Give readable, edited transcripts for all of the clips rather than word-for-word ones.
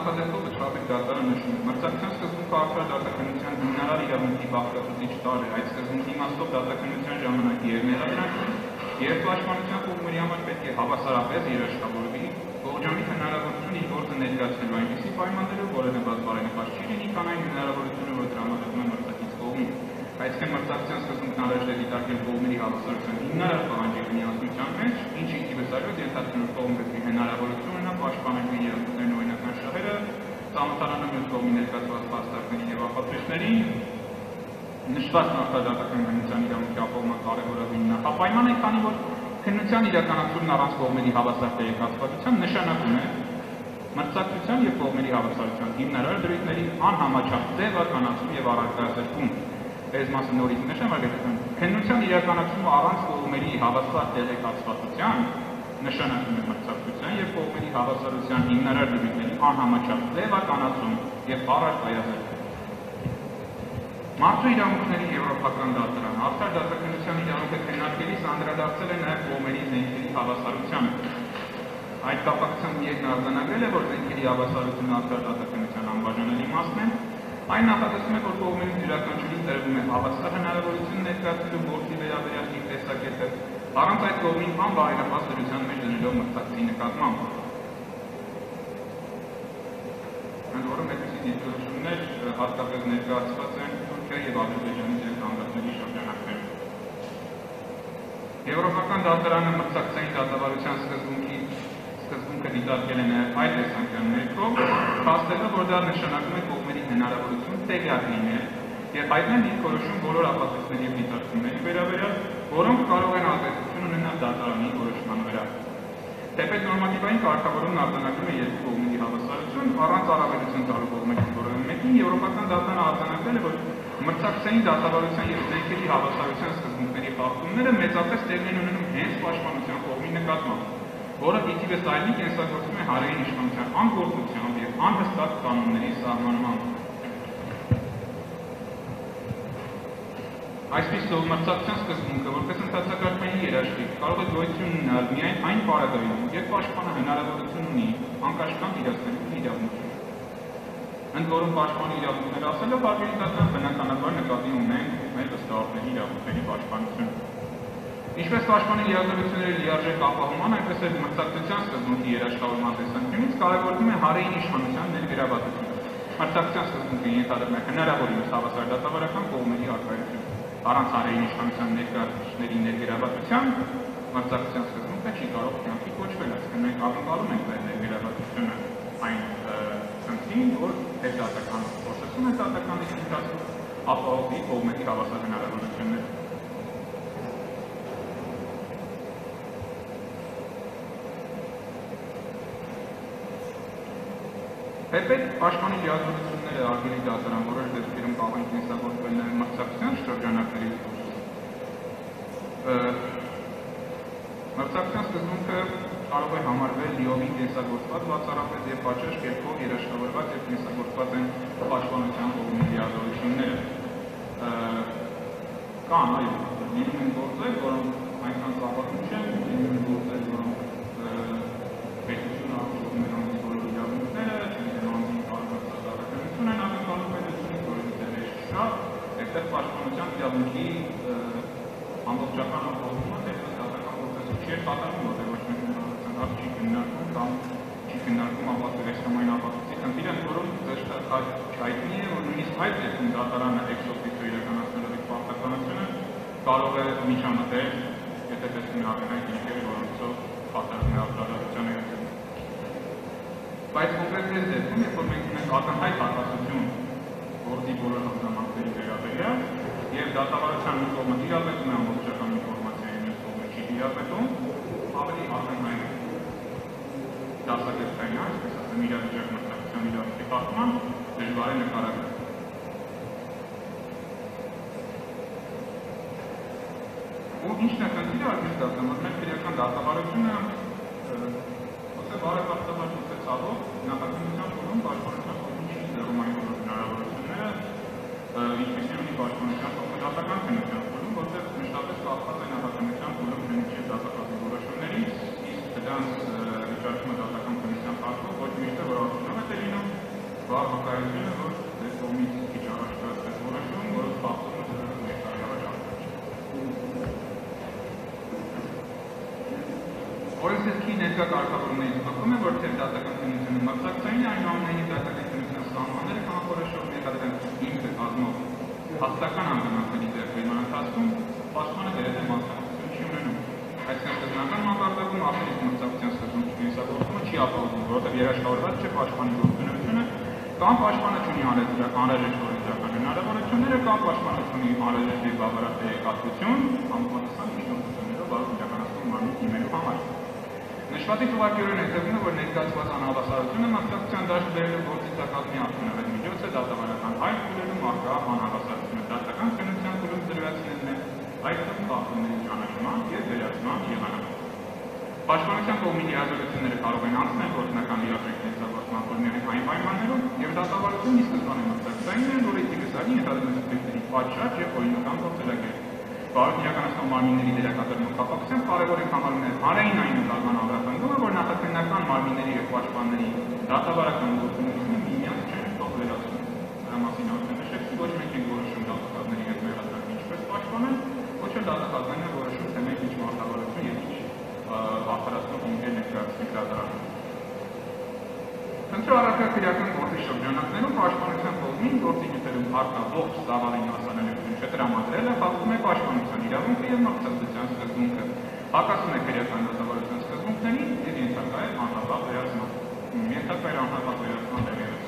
նախադեպքով վճռաբեկ դատարանը նշում է. Մրցակցության սկզբունքը արդարադատականության հիմնարար իրավունքի բաղկացուցիչ տարր է. Այդ սկզբունքի իմաստով դատականության ժամանակ եւ ներադրանքին եւ պաշտպանության կողմերի համար պետք է հավասարապես երաշխավորվի ողջամիտ հնարավորություն իր գործը ներկայացնելու այնպիսի պայմաններով, որևէ բաց բարենպաստ չի լինի, քան այն հնարավորությունը, որ տրամադրվում է մրցակից կողմին. Այսինքն մրցակցության սկզբունքն առաջ է դիտարկել կողմերի հավասարության հիմնարար պահանջի միասնության մեջ, ինչը ի վիճակի ենթադրում է կողմը պետք է հնարավորություն ունենա պաշտպանել իր իրավունքներն օրինական շահերը, ծանոթանալու մյուս կողմի ներկայացված փաստարկների եւ ապացույցների, նշված նախադատական քննության իրավունքի ապահովման կարևորագույն նախապայմանը, քանի որ քննության իրականացումն առանց կողմերի հավասար տեղեկացվածության նշանակում է մրցակցության եւ կողմերի հավասարության հիմնարար դրույթների անհամաչափ ձևականացում եւ առարկայացում։ Այս մասը նորից նշեմ, քննության իրականացումը առանց կողմերի հավասար տեղեկացվածության նշանակում է մրցակցության եւ կողմերի հավասարության հիմնարար դրույթների անհամաչափ ձևականացում եւ առարկայացում։ Մարդու իրավունքների եվրոպական դատարանը արդար դատականության իրավունքը քննարկելիս անդրադարձել է նաև կողմերի զենքերի հավասարությանը։ Այդ կապակցությամբ երկն արձանագրել է, որ զենքերի հավասարությունը արդար դատականության անբաժանելի մասն է։ Այն նախատեսում է, որ կողմերից յուրաքանչյուրին տրվում է հավասար հնարավորություն ներկայացնելու գործի վերաբերյալ իր տեսակետը, առանց այդ կողմին անբարենպաստ դրության մեջ դնելով մրցակցի նկատմամբ։ Ընդ որում այդպիսի դիտորդություններ հատկապես ներկայացված են Թուրքիայի եւ Ադրբեջանի ձեռքբերումների շրջանակներում։ Եվրոպական դատարանը մրցակցային դատավարության սկզբունքը դիտարկել է նաեւ այդ տեսանկյուն ներքո, փաստելով, որ դա նշանակում է կողմերի հնարավորություն տեղյակ լինել եւ հայտնել դիրքորոշում բոլոր ապացույցների եւ դիտարկումների վերաբերյալ, որոնք կարող են ազդեցություն ունենալ դատարանի որոշման վրա։ Թեպետ նորմատիվային կարգավորումն արձանագրում է երկու կողմերի հավասարություն, առանց առավելություն տալու կողմերից որևէ մեկին, եվրոպական դատարանը արձանագրել է, որ մրցակցային դատավարության եւ զենքերի հավասարության սկզբունքների խախտումները մեծապես տեղի են ունենում հենց պաշտպանության կողմի նկատմամբ, որը իդիվես այլնի կենսագրվում է հարային իշխանության անգործությամբ եւ անհստակ կանոնների սահմանմամբ։ Այսպիսով մրցակցության սկզբունքը, որպես ընդհանրակարգային երաշխիք, կարող է գոյություն ունենալ միայն այն պարագայում, երբ պաշտպանը հնարավորություն ունի անկաշկանդ իրացնելու իրավունք։ Ընդ որում պաշտպանի իրավունքներ ասելով հարգելի դատարան բնականաբար նկատի ունեն մեր վստահողների իրավունքների պաշտպանությունը։ Ինչպես պաշտպանի լիազորությունների լիարժեք ապահովման, այնպես էլ մրցակցության սկզբունքի երաշխավորման տեսանկյունից կարևորվում է հարային իշխանության ներգրավվածությունը։ Մրցակցության սկզբունքը ենթադրում է հնարավորինս հավասար դատավարական կողմերի առկայություն։ Առանց հարային իշխանության ներկայացուցիչների ներգրավվածության մրցակցության սկզբունքը չի կարող կյանքի կոչվել, այսինքն մենք ակնկալում ենք մեր ներգրավվածությունը այն խնդրին, որ հետդատական process-ում հետդատական ընթացքում ապահովի կողմերի հավասար հնարավորությունները։ Թեպետ պաշտպանի լիազորությունները արգելի դատարան որոշ դեպքերում կարող են կենսագործվել նաև մրցակցության շրջանակներից մրցակցության սկզբունքը կարող է համարվել լիովին կենսագործված բացառապես եւ պատշաճ կերպով երաշխավորված եւ կենսագործված են պաշտպանության կողմի լիազորությունները։ Կան այլ լինում են գործեր, որոնք այնքան ծավալուն չեն, լինում են գործեր, որոնք պետությունը ապահովում է անձի բոլոր իրավունքները, են ակնկալում պետությունից, որովհետև դերեր չկա, այստեղ պաշտպանության իրավունքի ամբողջական ապահովումը դեպս դատական պրոցեսում չի կատարվում, որտեղ ոչ մեկ հարց չի քննարկվում կամ չի քննարկվում ապացույցային ապացույցի խնդիրը, որոնց հայտնի է, որ նույնիսկ այդ դեպքում դատարանը ex officio իրականացնելով իր պարտականությունը կարող է միջամտել, եթե տեսնում է ակնհայտ դեպքեր, որոնցով խախտվում է արդարադատության իրավունքը։ Բայց կոնկրետ այս դեպքում, երբ որ մենք ունենք ակնհայտ հակասություն գործի բոլոր հանգամանքների վերաբերյալ եւ դատավարության մի կողմը տիրապետում է ամբողջական ինֆորմացիային, մյուս կողմը չի տիրապետում, ավելի ակնհայտ դասակերպային, այսպես ասեմ, իրավիճակ մրցակցության իրավունքի խախտման դժվար է նկարագրել։ Ու ինչն է խնդիրը, արգելք դատամ, որ մեր քրեական դատավարությունը բարեբախտաբար ցուցեցավ նախաքննության փուլում պաշտպանության կողմից չի ձեռում այն բոլոր հնարավորությունները, ինչպիսին ունի պաշտպանության կողմը դատական քննության փուլում, որտեղ մշտապես կախված է նախաքննության փուլում քննիչի դատական որոշումներից, իսկ դրանց վիճակումը դատական քննության փաստով ոչ միշտ որոշվում է լինում հայտարարությունը, որ դες կողմից քիչ առաջ կայացվեց որոշում, որը խախտում է դրա ներկայ առաջարկը։ Օրենսգիրքի ներկա կարգավորումներից բխում է, որ թեև դատական քննությունը մրցակցային է, այնուամենայնիվ դատական քննության սահմանները կամ որոշող մեկադրանք ինքը կազմող հաստատական անգանացների ձեռքբերման ընթացքում պաշտպանը դերեթե մասնակցություն չի ունենում։ Այսինքն սկզբնական մակարդակում ապրիլի մրցակցության սկզբունքի կենսագործումը չի ապահովում, որովհետև երաշխավորված չէ պաշտպանի գործունեությունը, կամ պաշտպանը չունի անհրաժեշտ օրենսդրական հնարավորությունները, կամ պաշտպանը չունի անհրաժեշտ եւ բավարար տեղեկատվություն, համապատասխան միջնորդություններով վարույթ իրականացնող մարմին դիմելու համար։ Նշվածի թվարկերորեն հետևում է, որ ներկայացված անհավասարությունը մասնակցության դաշտ բերելու գործի ցակազմի արդյունավետ միջոց է դատավարական հայտ քուլելու մարգա անհավասարությունը դատական քննության քուլում դրվածնելն է, այդ թվում խախտումների ճանաչման եւ վերացման եղանակ։ Պաշտպանության կողմի լիազորությունները կարող են անցնել գործնական լիարժեք կենսագործման ֆորմերի այն պայմաններում եւ դատավարությունը ի սկզբանե մասնակցային է, որը իդեալի ենթադրությունների պատշաճ եւ օրինական գործելակերպ։ Վարույթ իրականացնող մարմինների դերակատարման կապակցությամբ կարևոր ենք համարում հանրային այն ընտրական ավրախնդումը, որ նախաքննական մարմինների եւ պաշտպանների դատավարական գործունեությունը միմյանց չեն թող վերացնում։ Դրա մասին արդեն նշեցի, ոչ մենք ենք որոշում դատախազների հետ մեղադրանք ինչպես պաշտպանել, ոչ էլ դատախազները որոշում թե մենք ինչ մարտավարություն եւ ինչ ախտարացնող ինքեր ներկայացնենք դատարանում։ Խնդրի առարկա քրեական գործի շրջանակներում պաշտպանության կողմին գործի նյութերում առկա ողջ ծավալի մասանելիություն չտրամադրելը խախտում է պաշտպանության իրավունքը եւ մրցակցության սկզբունքը, հակասում է քրեական դատավարության սկզբունքներին եւ ենթակա է անհապաղ վերացման։ Ենթակա է անհապաղ վերացման դերերս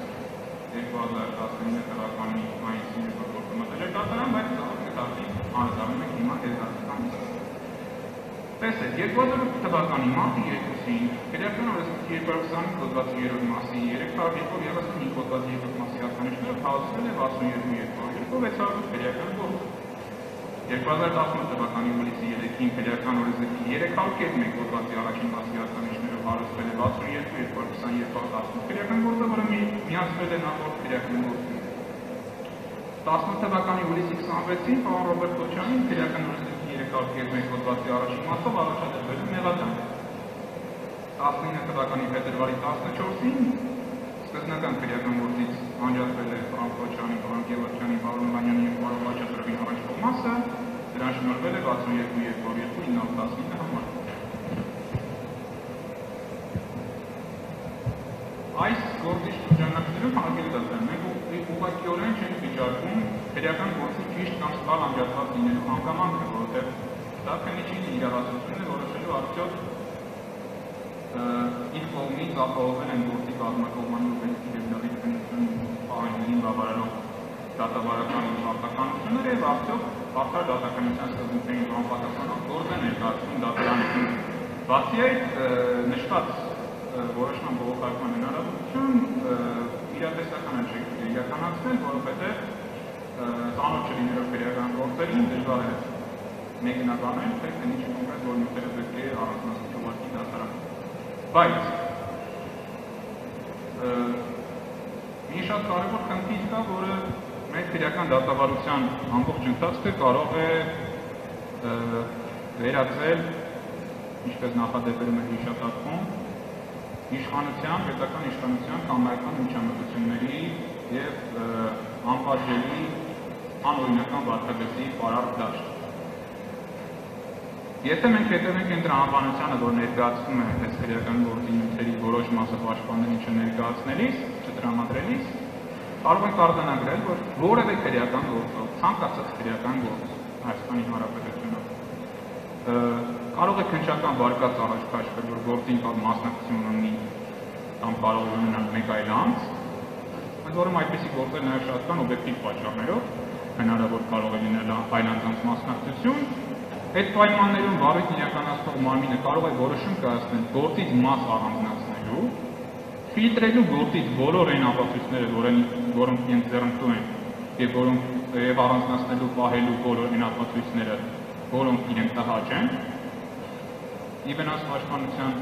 2019 թվականի մայիսին գործը մտել է դատարան, բայց դատի անդրադառնում ենք հիմա հետազոտական տեսեք, 2008 թվականի մարտի 2-ին քրեական օրենսգիրքի 225 հոդվածի 3-րդ մասի 335 հոդվածի 2-րդ մասի հատկանիշներով հաղորդվել է 62.202 քրեական գործ։ 2018 թվականի հուլիսի 3-ին քրեական օրենսգիրքի 301 հոդվածի առաջին մասի հատկանիշներով հարուցվել է 62.222 քրեական գործը, որը միացվել է նախորդ քրեական գործին։ 18 թվականի հուլիսի 26-ին պարոն Ռոբերտ Քոչարյանին քրեական օրենսգիրքի 301 հոդվածի առաջին մասով առաջադրվել է մեղադրանք։ 19 թվականի փետրվարի 14-ին սկզբնական քրեական գործից անջատվել է պարոն Քոչարյանի, պարոն Գևորգյանի, պարոն Մանյանի եւ պարոն Խաչատրյանի առաջվող մասը, դրան շնորհվել է 62.219 համար։ Այս գործի շրջանակներում հարգելի դատան, մենք ուղղակիորեն չենք վիճարկում քրեական գործի ճիշտ կամ սխալ անջատված լինելու հանգամանքը, որովհետև դա քննիչի իրավասությունն է որոշելու արդյոք իր կողմից ապահովել են գործի կազմակերպման օրենքի եւ նավի քննություն պահանջներին բավարարող դատավարական պարտականությունները եւ արդյոք պարտադիր դատականության սկզբունքներին համապատասխանող գործ է ներկայացնում դատարանին։ Բացի այդ, նշված որոշման բողոքարկման հնարավորություն իրատեսական է իրականացնել, որովհետև ծանոթ չլինելով քրեական գործերին դժվար է մեկնաբանել, թե քննիչի կոնկրետ որ նյութերը պետք է առանձնացնել ուղղակի դատարան։ Բայց մի շատ կարևոր խնդիր կա, որը մեր քրեական դատավարության ամբողջ ընթացքը կարող է վերածել, ինչպես նախադեպերում է հիշատակվում, իշխանության, պետական իշխանության կամայական միջամտությունների եւ անպատժելի անօրինական վարքագծի պարարտ դաշտ։ Եթե մենք հետևենք այն տրամաբանությանը, որ ներկայացվում է այս քրեական գործի նյութերի որոշ մասը պաշտպաններին չներկայացնելիս, չտրամադրելիս, կարող ենք արձանագրել, որ որևէ քրեական գործով, ցանկացած քրեական գործ Հայաստանի Հանրապետությունում կարող է քննչական վարկած առաջ քաշվել, որ գործին մասնակցություն ունի կամ կարող է ունենալ մեկ այլ անձ, ընդ որում այդպիսի գործեր նաև շատ կան օբյեկտիվ պատճառներով, հնարավոր կարող է լինել այլ անձանց մասնակցություն։ Այդ պայմաններում վարույթ իրականացնող մարմինը կարող է որոշում կայացնել գործից մաս առանձնացնելու, ֆիլտրելու գործից բոլոր այն ապացույցները, որոնք իրենք ձեռնտու են եւ առանձնացնելու պահելու բոլոր այն ապացույցները, որոնք իրենք տհաճ են, ի վնաս պաշտպանության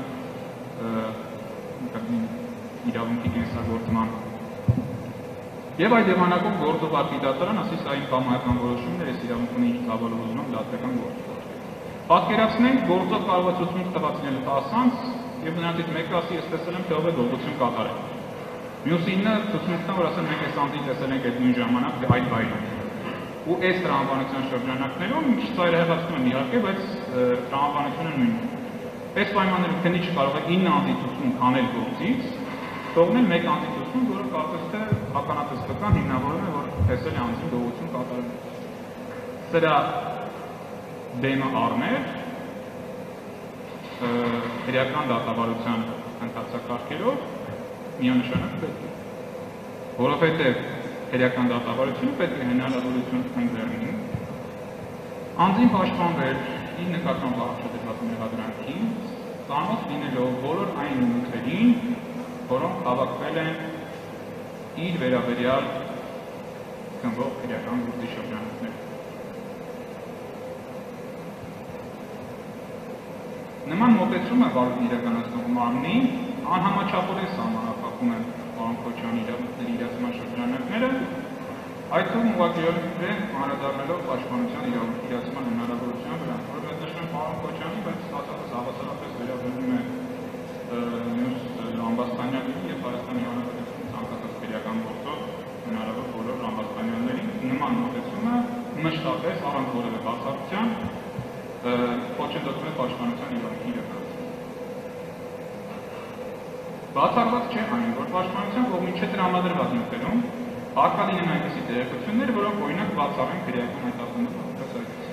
իրավունքի կենսագործման եւ այդ եղանակով գործողարկի դատարան ասես այն կամայական որոշումներ այս իրավունքն ինչ ծավալով ուզում դատական գործ։ Պատկերացնենք գործով կարող է ցուցմունք տված լինել 10 անձ եւ նրանցից մեկը ասի ես տեսել եմ թե ով է գողություն կատարել։ Մյուսինը ցուցմունքն որ ասեմ մենք այս անձին տեսել ենք այդ նույն ժամանակ այդ վայրում։ Ու այս տրամաբանության շրջանակներում քիչ ծայրահեղացնում եմ իհարկե, բայց տրամաբանությունը նույնն է։ Այս պայմաններում քննիչը կարող է 9 անձի ցուցմունք անել գործից, թողնել մեկ անձի ցուցմունք, որը կարծես թե ականատեսական հիմնավորում է, որ տեսել է անձի գողություն կատարել։ Սրա դեմը առներ քրեական դատավարության ընթացակարգերով միանշանակ պետք է, որովհետև քրեական դատավարությունը պետք է հնարավորություն ընդդրի անձին պաշտպանվել իր նկատմամբ առաջադրված մեղադրանքին, ծանոթ լինելով բոլոր այն նյութերին, որոնք հավաքվել են իր վերաբերյալ գնվող քրեական գործի շրջանակներում։ Նման մոտեցումը վարույթն իրականացնող մարմնի անհամաչափորեն սահմանափակում են պարոն Քոչարյանի իրավունքների իրացման շրջանակները, այդ թվում ուղղակիորեն անդրադառնալով պաշտպանության իրավունքի իրացման հնարավորության վրա, որովհետև նշում եմ պարոն Քոչարյանի, բայց ստացածը հավասարապես վերաբերում է մյուս Ռամբաստանյանների և Հայաստանի Հանրապետությունում ցանկացած քրեական գործով հնարավոր բոլոր ռամբաստանյաններին նման մոտեցումը մշտապես առանց որևէ բացառության խոչընդոտում է պաշտպանության իրավունքի իրականացումը։ Բացառված չէ այն, որ պաշտպանության կողմից չտրամադրված նյութերում հարկադին այնպիսի տեղեկություններ, որոնք օրինակ բացառեն քրեական հայտարարությունների հասարակություն։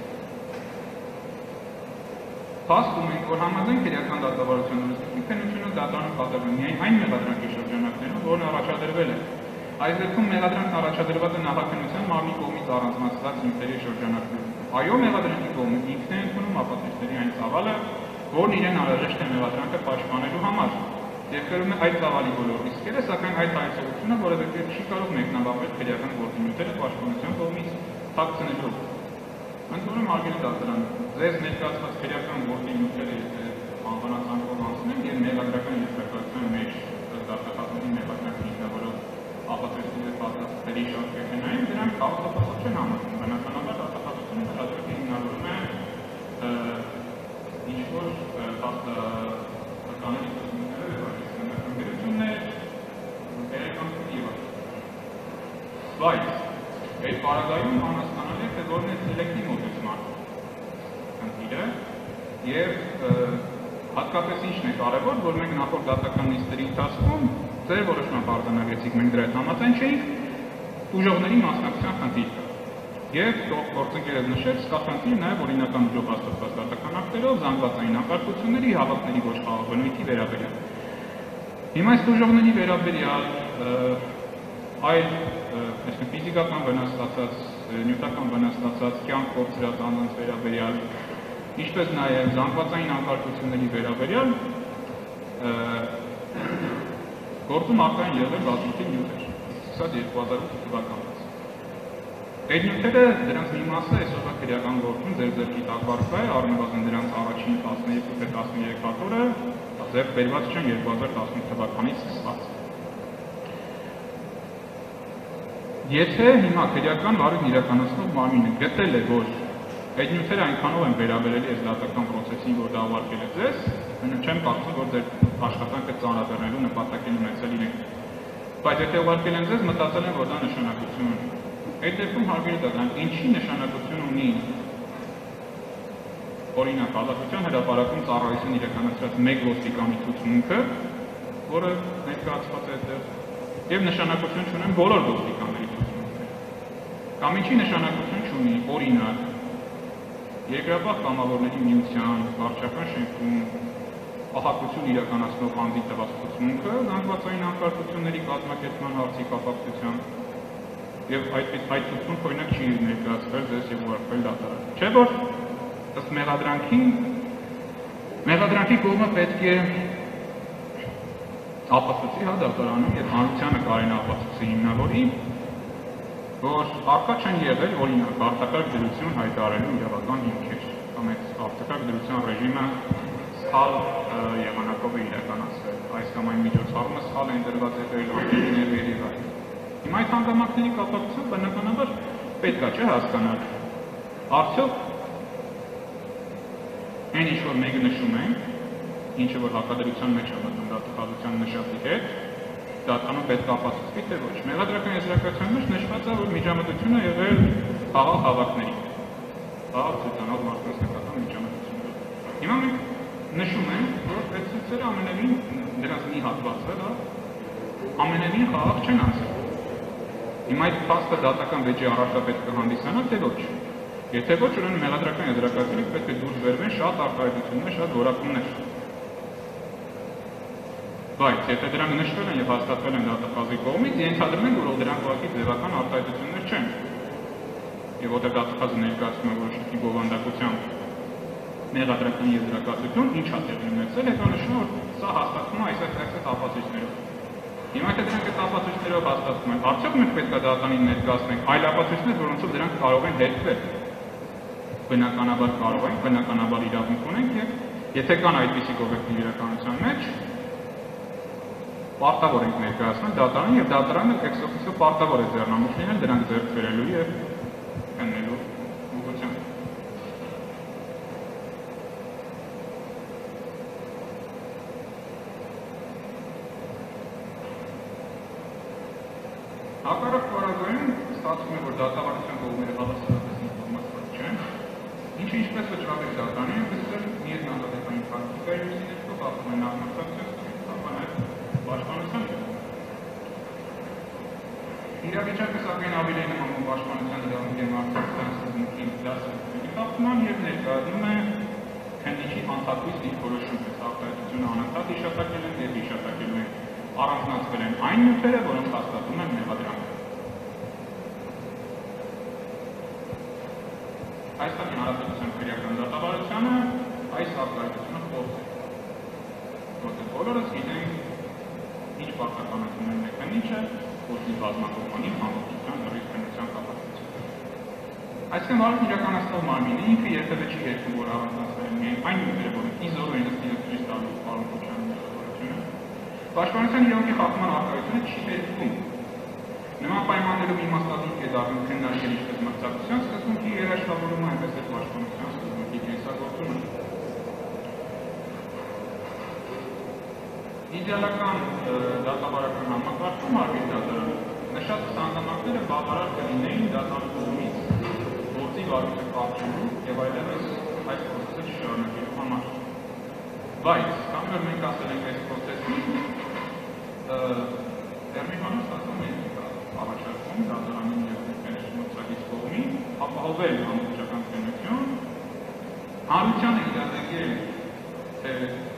Փաստում ենք, որ համաձայն քրեական դատավարության քննությունը դատարանում կատարվում միայն այն մեղադրանքի շրջանակներում, որն առաջադրվել է։ Այս դեպքում մեղադրանքն առաջադրված է նախաքննության մարմնի կողմից առանձնացված նյութերի շրջանակներում։ Այո, մեղադրանքի կողմից ինքն է ընդունում ապացույցների այն ծավալը, որն իրեն անհրաժեշտ է մեղադրանքը պաշտպանելու համար, եւ կրում է այդ ծավալի բոլոր ռիսկերը, սակայն այդ հայեցողությունը որևէ կերպ չի կարող մեկնաբանվել քրեական գործի նյութերը պաշտպանության կողմից թաքցնելով։ Ընդ որում հարգելի դատարան, ձեզ ներկայացված քրեական գործի նյութերը անվանացանքով անցնեն եւ մեղադրական եզրակացության մեջ դատախազների մեղադրանքի ինքնավորող ապացույցների պատասխանների շարք կգնային, դրանք հավասարապես չեն համարվում։ Բնականաբար դատախազությունը հրաժարվի հիմնավորում է ինչ-որ հաստատանելի ծրագրերը, վերջնականություններ, վերականություն եւ այլն։ Բայց այդ պարագայում անհասկանալի է, թե որն է սելեկտիվ մոտեցման խնդիրը եւ հատկապես ինչն է կարևոր, որ մենք նախորդ դատական նիստերի ընթացքում ձեր որոշմամբ արձանագրեցիք, մենք դրա հետ համաձայն չէինք, ուժողների մասնակցության խնդիր կա։ Եվ գործընկերը նշեց, կա խնդիր նաև օրինական ուժով հաստատված դատական ակտերով, զանգվածային անկարգությունների, հավաքների ոչ խաղաղ բնույթի վերաբերյալ։ Հիմա այս ուժողների վերաբերյալ այլ ֆիզիկական վնաս ստացած, նյութական վնաս ստացած, կյանք կորցրած անձանց վերաբերյալ, ինչպես նաև զանգվածային անկարգությունների վերաբերյալ գործում ակային եղել բազմաթիվ նյութեր, սկսած 2008 թվականից։ Այդ նյութերը դրանց մի մասը այսօրվա քրեական գործում ձեր ձեռքի տակ վարվում է, առնվազն դրանց առաջին 12 թե 13 հատորը ձեռք բերված չեն 2018 թվականից սկսված։ Եթե հիմա քրեական վարույթն իրականացնող մարմինը գտել է, որ այդ նյութերը այնքանով են վերաբերելի այս դատական պրոցեսին, որ դա ուղարկել է ձեզ, չեմ կարծում, որ ձեր աշխատանքը ծանրաբեռնելու նպատակ են ունեցել իրենք։ Բայց եթե ուղարկել են ձեզ, մտածել են, որ դա նշանակություն ունի։ Այդ դեպքում հարգելի դատարան, ինչի նշանակություն ունի օրինակ ազատության հրապարակում ծառայություն իրականացրած մեկ ոստիկանի ցուցմունքը, որը ներկայացված է այդտեղ, եւ նշանակություն չունեն բոլոր ոստիկանների ցուցմունքները։ Կամ ինչի նշանակություն չունի օրինակ երկրապահ կամավորների միության վարչական շենքում ահաբեկություն իրականացնող անձի տված ցուցմունքը զանգվածային անկարգությունների կազմակերպման հարցի կապակցությամբ եւ այդ ցուցմունքը օրինակ չի ներկայացվել ձեզ եւ ուղարկվել դատարան։ Չէ՞ որ ըստ մեղադրանքի կողմը պետք է ապացուցի դատարանում եւ հանրությանը կարեն ապացուցի հիմնավորի, որ առկա չեն եղել օրինակ արտակարգ դրություն հայտարարելու իրավական հիմքեր, կամ այդ արտակարգ դրության ռեժիմը սխալ եղանակով է իրականացվել, այս կամ այն միջոցառումը սխալ է ընդրված եղել, անկերիներ եւ այլն։ Հիմա այդ հանգամանքների կապակցությամբ բնականաբար պետք է չէ հասկանալ, արդյոք այն ինչ որ մենք նշում ենք, ինչը որ հակադրության մեջ է մտնում դատախազության նշածի հետ, դատանում պետք է ապացուցվի, թե ոչ։ Մեղադրական եզրակացության մեջ նշված է, որ միջամտությունը եղել խաղաղ հավաքների, խաղաղ ցույցանող մարդկանց նկատմամբ միջամտությունները։ Հիմա մենք նշում ենք, որ այդ ցույցերը ամենևին դրանց մի հատվածը, ամենևին խաղաղ չեն անցել։ Հիմա այդ փաստը դատական վեճի առարկա պետք է հանդիսանա, թե ոչ։ Եթե ոչ, ուրեմն մեղադրական եզրակացությունից պետք է դուրս բերվեն շատ արտահայտություններ, շատ որակումներ։ Բայց եթե դրանք նշվել են եւ հաստատվել են դատախազի կողմից, ենթադրում ենք, որ դրանք ուղղակի ձևական արտահայտություններ չեն։ Եվ որտեղ դատախազը ներկայացնում է որոշակի բովանդակությամբ մեղադրական եզրակացություն, ինչ է տեղի ունեցել, հետո նշում է, որ սա հաստատվում է այս ապացույցներով։ Հիմա եթե դրանք այդ ապացույցներով հաստատվում են, արդյոք մենք պետք է դատանին ներկայացնենք այլ ապացույցներ, որոնցով դրանք կարող են հետևել։ Բնականաբար կարող են, բնականաբար իրավունք ունենք եւ եթե կան այդպիսի կողմնակի իրականության մեջ, պարտավոր ենք ներկայացնել դատարանին եւ դատարանը ex officio պարտավոր է ձեռնամուխ լինել դրանք ձեռք բերելու եւ քննելու ուղղությամբ։ Հակառակ պարագայում ստացվում է, որ դատավարության կողմերը հավասարապես ինֆորմացիա չեն, ինչը ինչպես վճռել է դատարանը, այնպես էլ միեզնատատեկային պրակտիկայի ուսումնասիրելով հաղթում է նախնականության ապա նաև պաշտպանության։ Իրավիճակը սակայն ավելի նման պաշտպանության իրավունքի մարդկության սկզբունքի դասակցությունի խախտման եւ ներկայացնում է քննիչի անհատույց դիրքորոշում արտահայտությունը անընդհատ հիշատակել են եւ հիշատակելու են առանձնացվել են այն նյութերը, որոնք հաստատում են մեղադրանքը։ Այստեղ հանրապետության քրեական դատավարությանը այս արտահայտությունը փոխ է։ Որտեղ բոլորս գիտենք ինչ պարտականություն ունի քննիչը, ոչինչ բազմակողմանի համոզության լրիվ քննության կապակցությամբ։ Այսինքն հարկ իրականացնող մարմինը ինքը երբևէ չի երգում, որ առանձնացվել են միայն այն նյութերը, որոնք իզորեն ըստ տալու պարունակության մեղադրությունը։ Պաշտպանության իրավունքի խախտման արտահայտությունը չի հետքում։ Նման պայմաններում իմաստալից է դառնում քննարկել ինչպես մրցակցության սկզբունքի երաշխավորումը, այնպես էլ պաշտպանության սկզբունքի կենսագործումը։ Իդեալական դատավարական համակարգում արվի դատարանը նշած ստանդարտները բավարար կլինեին դատարանի կողմից գործի վարույթը կարճելու եւ այլևս այս process-ը շարունակելու համար։ Բայց կամ որ մենք ասել ենք այս process-ին դերմիհանը ստացվում է առաջարկում դատարանին եւ մրցակից կողմին ապահովել ամբողջական քննություն, հանրությանը իրազեկել թե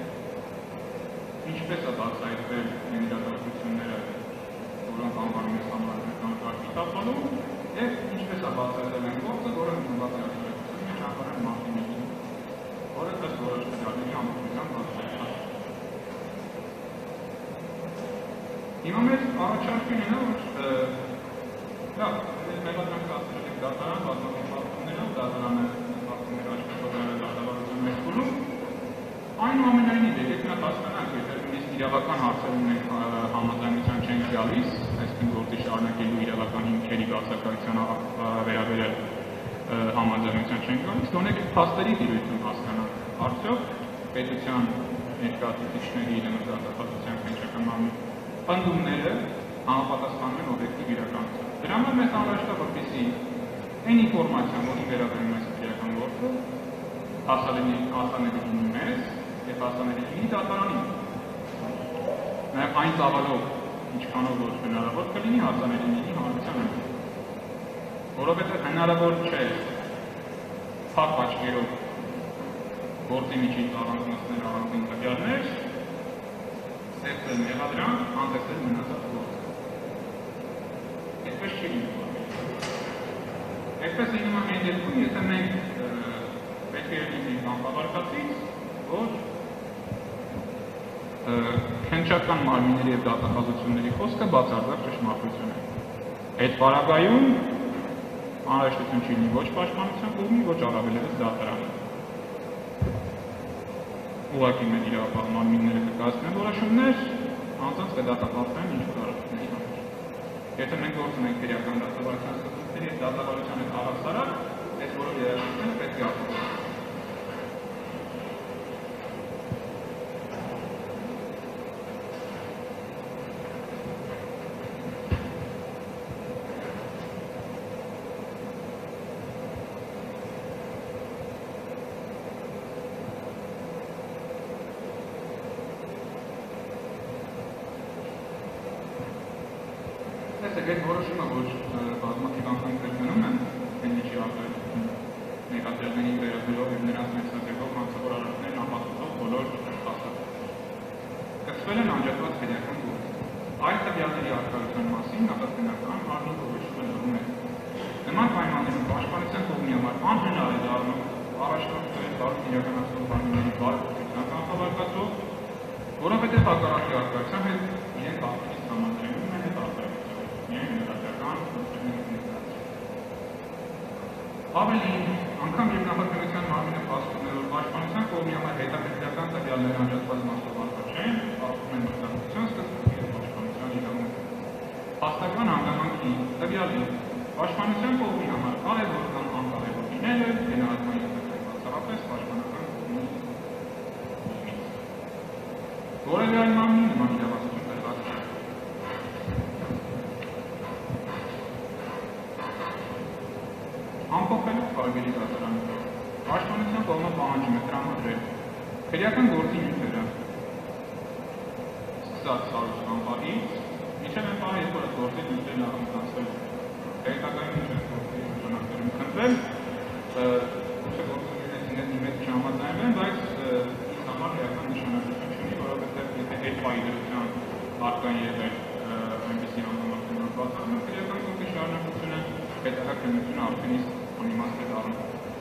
ինչպես է բացահայտվել իրադարձությունները, որոնք անվանում են համարական կարգի տապալում, եւ ինչպես է բացահայտվել այն գործը, որը ընդունված է արտադրության մեջ ապարեն մարտինիկին, որը ըստ որոշ դեպքերի ամբողջական բացահայտված։ Հիմա մեր առաջարկն է, որ լավ, մեղադրանք ասել եք դատարան, բազմաթիվ պատմումներով, դատարանը պատմումներ աշխատողները դատավարության մեջ փուլում, այնուամենայնիվ եկեք նա հասկանանք, եթե նույնիսկ իրավական հարցերում մենք համաձայնության չենք գալիս, այսինքն գործի շարունակելու իրավական հիմքերի բացակայության վերաբերյալ համաձայնության չենք գալիս, դոնեք փաստերի տիրույթում հասկանանք, արդյոք պետության ներկայացուցիչների դատախազության քննչական մարմնի պնդումները համապատասխանում են օբյեկտիվ իրականությանը։ Դրա համար մեզ անհրաժեշտ է, որպեսզի այն ինֆորմացիան, որի վերաբերում է քրեական գործը, հասանելի լինի մեզ եւ հասանելի լինի դատարանին։ Նաեւ այն ծավալով, ինչքանով որ հնարավոր կլինի, հասանելի լինի հանրությանը։ Որովհետեւ հնարավոր չէ փակ աչքերով գործի միջից առանձնացնել առանձին տվյալներ, ստեղծել մեղադրանք, անտեսել մնացած գործը։ Այդպես չի լինում։ Այդպես լինում է այն դեպքում, եթե մենք պետք է լինի կանխավարկածից, որ քննչական մարմինների եւ դատախազությունների խոսքը բացարձակ ճշմարտություն է։ Այդ պարագայում անհրաժեշտություն չի լինի ոչ պաշտպանության կողմի, ոչ առավելևս դատարանի։ Ուղղակի մեր իրավապահ մարմինները կկայացնեն որոշումներ, անձանց կդատապարտեն ինչ կարողությունների համար։ Եթե մենք գործ ունենք քրեական դատավարության սկզբունքների եւ դատավարության հետ առհասարակ, այս բոլոր երաշխիքները պետք է ապահովեն։ տեսեք, այդ որոշումը, որ բազմաթիվ անգամ կրկնում են քննիչի արտահայտությունը ներկայացնի վերաբերող եւ նրանց մեծացնելով հանցավոր արարքներն ապացուցող բոլոր փաստաթղթեր։ Կցվել են անջատված քրեական գործ։ Այդ տվյալների արկայության մասին նախաքննական մարմնի որոշումը լրում է։ Նման պայմաններում պաշտպանության կողմի համար անհնար է դառնում առաջնորդել բարդ իրականացնող բանների բարեփոխության կանխավարկածով, որովհետև հակառակի արկայության հետ իրենք ակտիվիստ համաձայնում են այդ արտահայտությունը, միայն ներառական գործերի Ավելին, անգամ և նախաքննության մարմինը փաստում է, որ պաշտպանության կողմի համար հետաքրքրական տվյալներ անջատված մասով առկա չեն, ապրում են մրցակցության սկզբունքի և պաշտպանության իրավունքը։ Փաստական հանգամանքի տվյալի պաշտպանության կողմի համար կարևոր կամ անկարևոր լինելը գնահատման ենթակայ բացառապես պաշտպանական կողմի կողմից։ Որևէ այլ մարմնի նման իրավասություն տրված չէ։ Ամփոփելով Փարագերի դատարանը, պաշտպանության կողմը պահանջում է տրամադրել քրեական գործի նյութերը, սկսած հարուցման պահից, մինչև այն պահը, երբ որ գործի նյութերն աղմկացվել են։ Հետագայում մինչև գործի շրջանակներում քննվել, ոչ գործունեությունների մեջ չհամաձայնվեն, բայց ինձ համար էական նշանակություն չունի, որովհետև եթե այդ պայմանավորության առկա եղել այնպիսի հանգամանքներով բացառում, քրեական գործի շարունակությունը հետագա քննությունը արդեն իսկ անիմաստ է դառնում։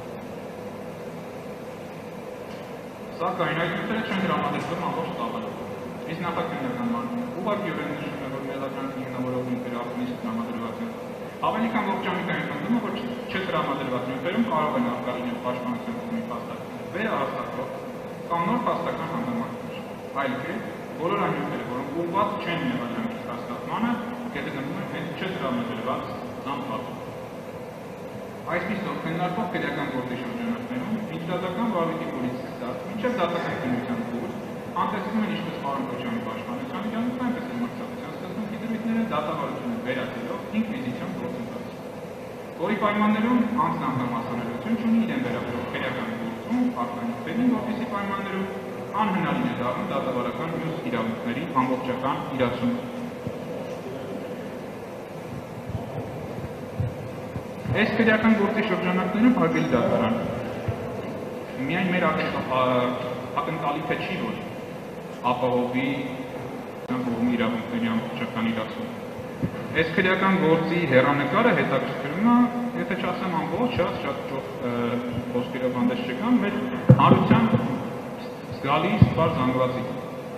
Սակայն այդ նյութերը չեն տրամադրվում ամբողջ տաղալով։ Իսկ նախաքննական մարմինը ուղղակիորեն նշում է, որ մեղադրանքի հիմնավորող նյութերը արդեն իսկ տրամադրված են։ Ավելի քան ողջամիտ ընդունում է, որ չտրամադրված նյութերում կարող են առկա լինել պաշտպանության կողմի փաստաթղթեր, վերահաստատող կամ նոր փաստական հանգամանքներ։ Այլ կերպ, բոլոր այն նյութերը, որոնք ուղղված չեն մեղադրանքի հաստատմանը, գտնվում են հենց չտրամադրված անփակ։ Այսպիսով քննարկվող քրեական գործի շրջանակներում մինչ դատական վարույթի փուլից սկսած, մինչև դատական քննության փուլ, անտեսվում են ինչպես պարոն Քոչարյանի պաշտպանության իրավունքը, այնպես էլ մրցակցության սկզբունքի դրույթները դատավարությունը վերացնելով ինքվիզիցիոն գործընթաց, որի պայմաններում անձն անդամասանելիություն չունի իրեն վերաբերող քրեական գործում արտանյութերին, որպեսզի պայմաններում անհնարին է դառնում դատավարական մյուս իրավունքների ամբողջական իրացումը։ Այս քրեական գործի շրջանակներում Փարագերի դատարանը միայն մեր ակնկալիքը չի, որ ապահովի կողմի իրավունքների ամբողջական իրացումը։ Այս քրեական գործի հեռանկարը հետաքրքրում է, եթե չասեմ ամբողջ, շատ խոսքերով հանդես չգամ, մեր հանրության զգալի սպառ զանգվածիկ։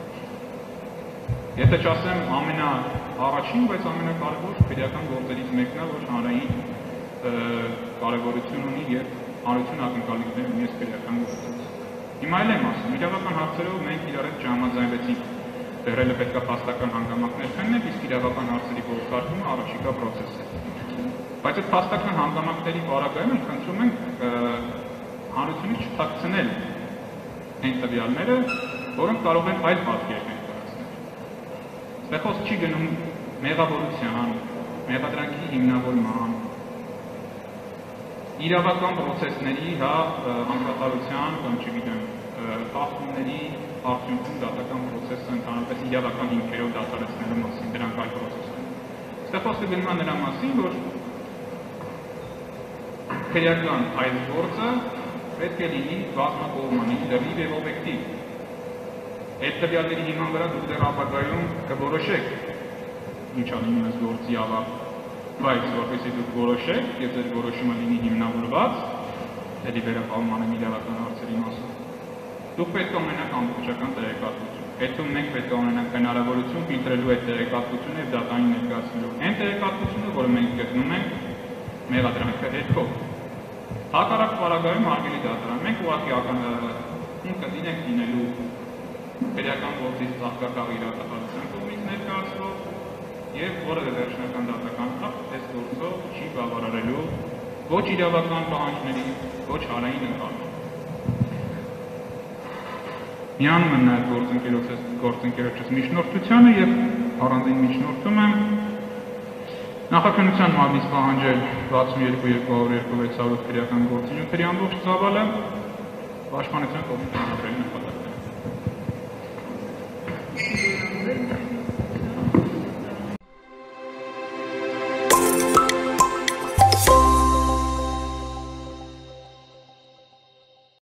Եթե չասեմ ամենաառաջին, բայց ամենակարևոր քրեական գործերից մեկն է, որ հանրային կարևորություն ունի և հանրություն ակնկալիքներ ունի այս քրեական գործից։ Հիմա էլ եմ ասում, իրավական հարցերով մենք իրար հետ չհամաձայնվեցինք, դեռ պետք է փաստական հանգամանքներ քննել, իսկ իրավական հարցերի փոխարկումը առաջիկա պրոցես է։ Բայց այդ փաստական հանգամանքների պարագայում ենք խնդրում ենք հանրությունից չթաքցնել այն տվյալները, որոնք կարող են այլ պատկեր ներկայացնել։ Այստեղ խոսք չի գնում մեղավորության, մեղադրանքի հիմնավորման, իրավական պրոցեսների, անկատարության կամ չգիտեմ, խախտումների արդյունքում դատական պրոցեսը ընդհանրապես իրավական հիմքերով դադարեցնելու մասին, դրանք այլ պրոցեսներ։ Այստեղ խոսքը գնում է նրա մասին, որ քրեական այս գործը պետք է լինի բազմակողմանի, լրիվ և օբյեկտիվ։ Այդ տվյալների հիման վրա դուք դեռ ապագայում կորոշեք ինչ ա լինում այս գործի ավարտ, բայց որպեսզի դուք որոշեք, եւ ձեր որոշումը լինի հիմնավորված, ելի վերապահման եմ իրավական հարցերի մասով, դուք պետք է ունենաք ամբողջական տեղեկատվություն։ Հետո մենք պետք է ունենանք հնարավորություն ֆիլտրելու այդ տեղեկատվությունը եւ դատային ներկայացնելու այն տեղեկատվությունը, որը մենք գտնում ենք մեղադրանքը հետքով։ Հակառակ պարագայում հարգելի դատարան, մենք ուղղակի կդինենք լինելու քրեական գործից ծաղկակաղ իրատեսության կողմից ներկայացվող եւ որևէ վերջնական դատական ակտ այս գործով չի բավարարելու ոչ իրավական պահանջների, ոչ հանրային ընկալման։ Միանում եմ նաեւ գործընկերոջս միջնորդությանը եւ առանձին միջնորդում եմ նախաքննության մարմնից պահանջել 62.202.600 քրեական գործի նյութերի ամբողջ ծավալը պաշտպանության կողմից հանրային